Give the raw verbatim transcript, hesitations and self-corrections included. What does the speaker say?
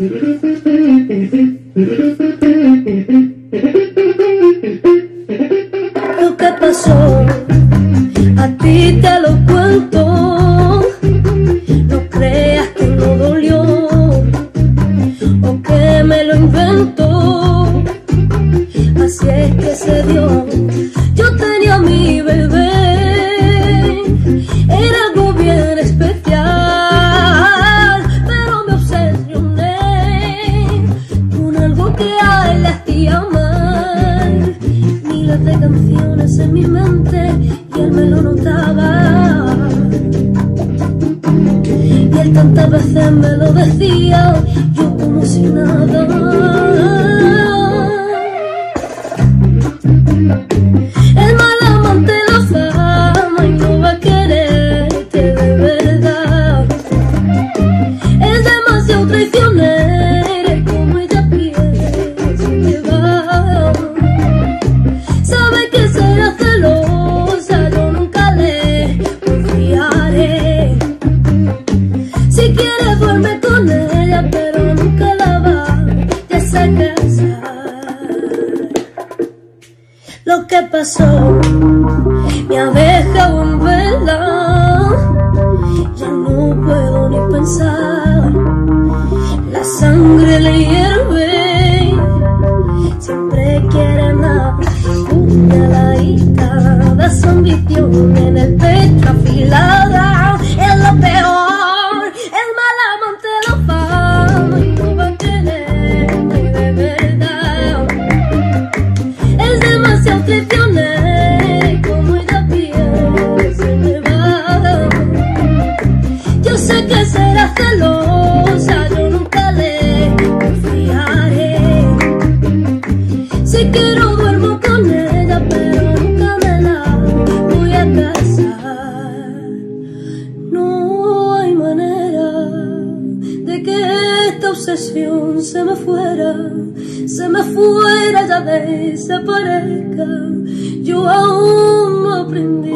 Lo que pasó, a ti te lo cuento. No creas que no dolió o que me lo invento. Así es que se dio. Yo tenía a mi bebé, era algo bien especial, pero me obsesioné con algo que a él le hacía mal. Miles de canciones en mi mente y él me lo notaba, y él tantas veces me lo decía, yo como si nada. El mal amante la fama y no va a quererte de verdad. Es demasiado traicionera y como ella piensa va. Sabe que será celosa, yo nunca le confiaré. Si quiere duerme con ella, pero nunca la va a casar. Lo que pasó me ha dejado en vela, ya no puedo ni pensar. La sangre le hierve, siempre quiere más. Puñaladita de su ambición en el pecho afilada, es lo peor. El mal amante lo fama y no va a quererte de verdad. Es demasiado traicionera y como ella piensa me va. Yo sé que será celosa, yo nunca le confiaré. Si quiero duermo con ella, pero nunca me la voy a casar. No hay manera de que esta obsesión se me fuera, se me fuera, ya desaparezca. Yo aún no aprendí